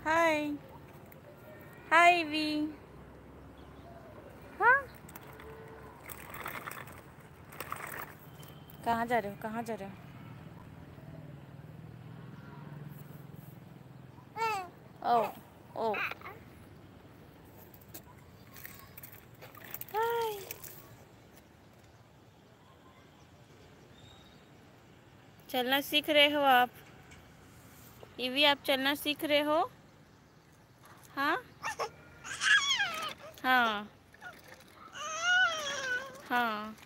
Hi. Hi we. हाँ, कहाँ जा रहे हो, कहाँ जा रहे हो? ओ ओ हाय। चलना सीख रहे हो आप? ईवी, आप चलना सीख रहे हो? हाँ हाँ हाँ।